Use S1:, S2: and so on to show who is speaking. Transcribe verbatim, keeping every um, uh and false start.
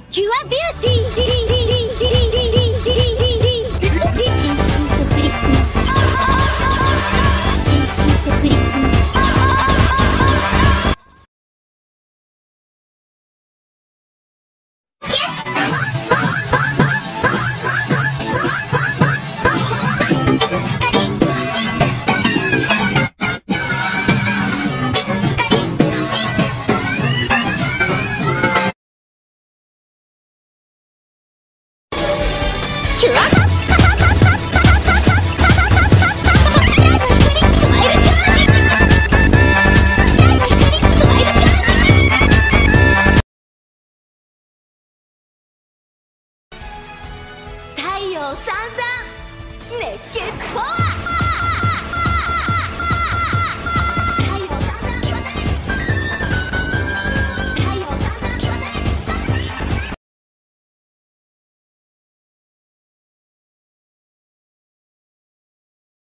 S1: キュアビューティー。心身とプリズム。心身とプリズム。キュアハッ太陽さんさん熱血パワー。